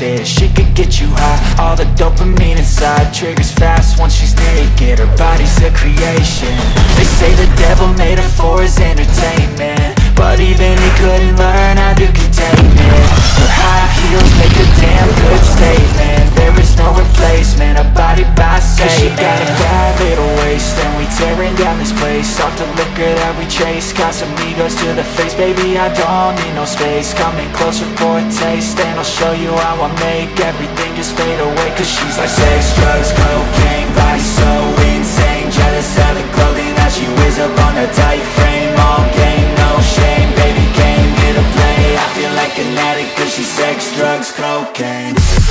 exit. She could get you high, all the dopamine inside triggers fast once she's naked. Her body's a creation. They say the devil made her for his entertainment, but even he couldn't learn how to contain it. Her high heels make a damn good statement. There is no replacement, a body by Satan. She got a bad little waist, and we tearing down this place. Off the liquor that we chase, Casamigos to the face. Baby, I don't need no space. Coming closer for a taste, and I'll show you how I make everything just fade away. Cause she's like sex, drugs, cocaine, body so insane. Jealous of the clothing that she wears up on her tight frame. All game, no shame, baby came here to play. I feel like an addict cause she's sex, drugs, cocaine.